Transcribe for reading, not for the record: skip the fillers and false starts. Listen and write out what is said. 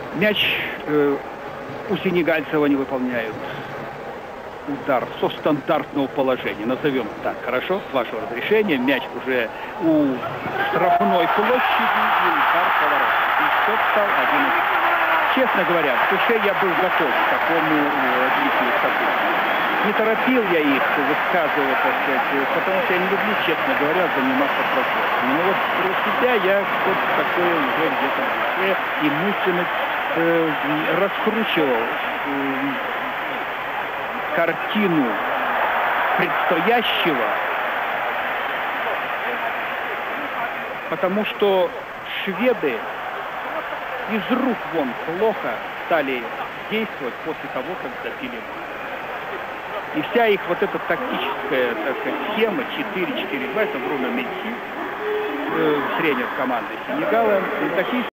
Мяч у сенегальцев не выполняют удар со стандартного положения. Назовем так, хорошо, с вашего разрешения. Мяч уже у штрафной площади и удар поворота. И счет стал 1-1. Честно говоря, в душе я был готов к такому развитию событий. Не торопил я их высказывать, так сказать, потому что я не люблю, честно говоря, заниматься процессом. Но вот про себя я вот такое уже где-то в душе и мысленно раскручивал картину предстоящего, потому что шведы из рук вон плохо стали действовать после того, как забили гол. И вся их вот эта тактическая, так сказать, схема 4-4-2, это Бруно Метси, тренер команды Сенегала, такие